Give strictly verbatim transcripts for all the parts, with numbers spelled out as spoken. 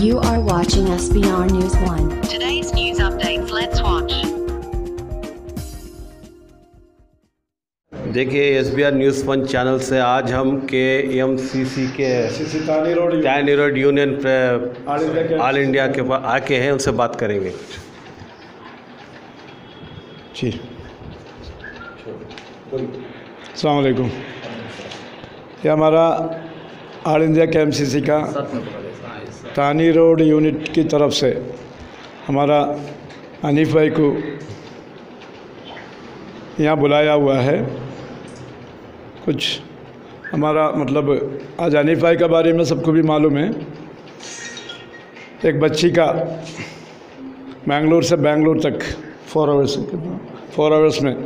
You are watching S B R News one. Today's news updates, let's watch. देखिए S B R news one channel से आज हम K M C C के tannery road union पे all India के पास आके हैं, उनसे बात करेंगे। जी अस्सलाम वालेकुम। ये हमारा ऑल इंडिया के एम सी सी का टैनरी रोड यूनिट की तरफ से हमारा हनीफ भाई को यहाँ बुलाया हुआ है। कुछ हमारा मतलब आज हनीफ भाई के बारे में सबको भी मालूम है। एक बच्ची का बेंगलुरु से बेंगलुरु तक फोर आवर्स फोर आवर्स में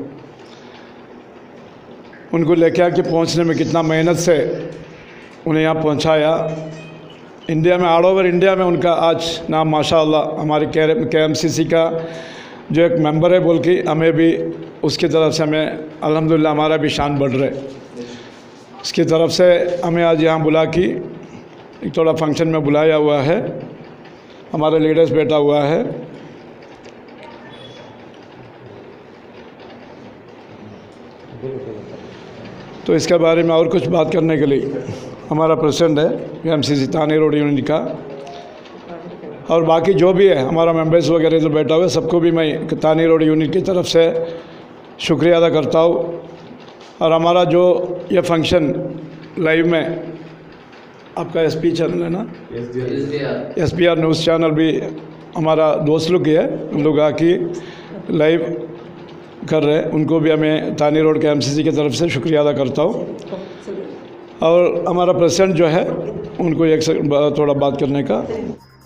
उनको लेके आके पहुंचने में कितना मेहनत से उन्हें यहाँ पहुंचाया। इंडिया में ऑल ओवर इंडिया में उनका आज नाम माशाअल्लाह हमारे के एम सी सी का जो एक मेंबर है बोल के हमें भी उसकी तरफ से हमें अल्हम्दुलिल्लाह हमारा भी शान बढ़ रहा है। उसकी तरफ से हमें आज यहाँ बुला के एक थोड़ा फंक्शन में बुलाया हुआ है। हमारे लीडर्स बैठा हुआ है। तो इसके बारे में और कुछ बात करने के लिए हमारा प्रेसिडेंट है M C C tannery road unit का, और बाकी जो भी है हमारा मेंबर्स वगैरह जो बैठा हुआ है सबको भी मैं टैनरी रोड यूनिट की तरफ से शुक्रिया अदा करता हूँ। और हमारा जो ये फंक्शन लाइव में आपका एस पी चैनल है ना, S B R news channel भी हमारा दोस्त लोग ही है, उन लोग आके लाइव कर रहे हैं, उनको भी हमें टैनरी रोड के एम सी सी की तरफ से शुक्रिया अदा करता हूँ। और हमारा प्रेसिडेंट जो है उनको एक थोड़ा बात करने का